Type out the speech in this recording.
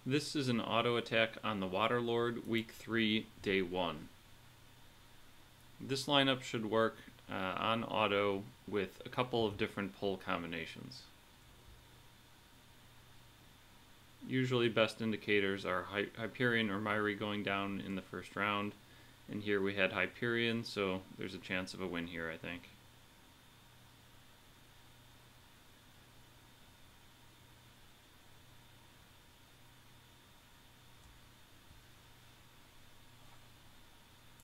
This is an auto attack on the Waterlord, week 3, day 1. This lineup should work on auto with a couple of different pull combinations. Usually best indicators are Hyperion or Myri going down in the first round, and here we had Hyperion, so there's a chance of a win here, I think.